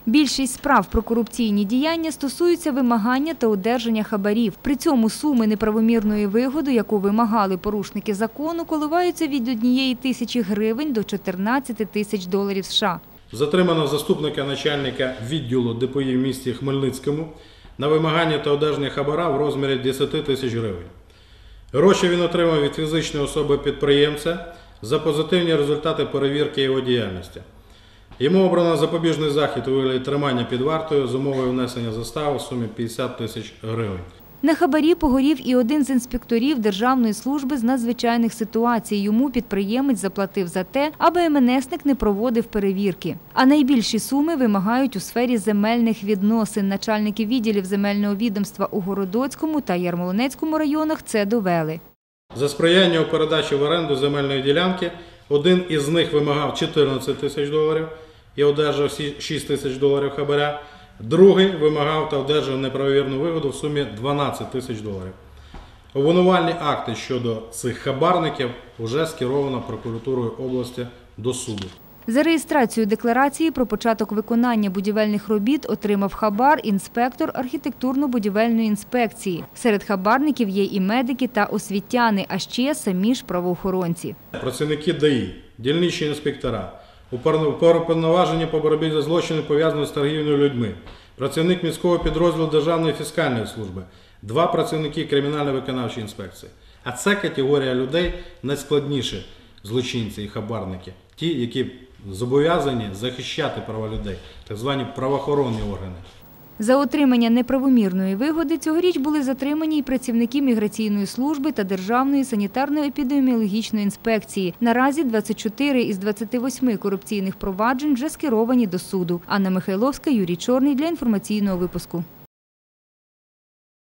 Більшість справ про корупційні діяння стосуються вимагання та одержання хабарів. При цьому суми неправомірної вигоди, яку вимагали порушники закону, коливаються від 1 тисячі гривень до 14 тисяч доларів США. Затримано заступника начальника відділу ДПІ в місті Хмельницькому на вимагання та одержання хабара в розмірі 10 тисяч гривень. Гроші він отримав від фізичної особи-підприємця за позитивні результати перевірки його діяльності. Йому обрано запобіжний захід у вигляді тримання під вартою з умовою внесення застави в сумі 50 тисяч гривень. На хабарі погорів і один з інспекторів Державної служби з надзвичайних ситуацій. Йому підприємець заплатив за те, аби МНСник не проводив перевірки. А найбільші суми вимагають у сфері земельних відносин. Начальники відділів земельного відомства у Городоцькому та Ярмолинецькому районах це довели. За сприяння у передачі в оренду земельної ділянки один із них вимагав 14 тисяч доларів і одержав 6 тисяч доларів хабаря. Другий вимагав та одержав неправомірну вигоду в сумі 12 тисяч доларів. Обвинувальні акти щодо цих хабарників вже скеровано прокуратурою області до суду. За реєстрацію декларації про початок виконання будівельних робіт отримав хабар інспектор архітектурно-будівельної інспекції. Серед хабарників є і медики та освітяни, а ще самі ж правоохоронці. Працівники ДАІ, дільничні інспектора, уповноважені по боротьбі зі злочинами, пов'язаними з торгівлею людьми, працівник міського підрозділу Державної фіскальної служби, 2 працівники кримінально-виконавчої інспекції. А це категорія людей найскладніші злочинці і хабарники. Ті, які зобов'язані захищати права людей, так звані правоохоронні органи. За отримання неправомірної вигоди цьогоріч були затримані й працівники міграційної служби та Державної санітарно-епідеміологічної інспекції. Наразі 24 із 28 корупційних проваджень вже скеровані до суду. Анна Михайловська, Юрій Чорний для інформаційного випуску.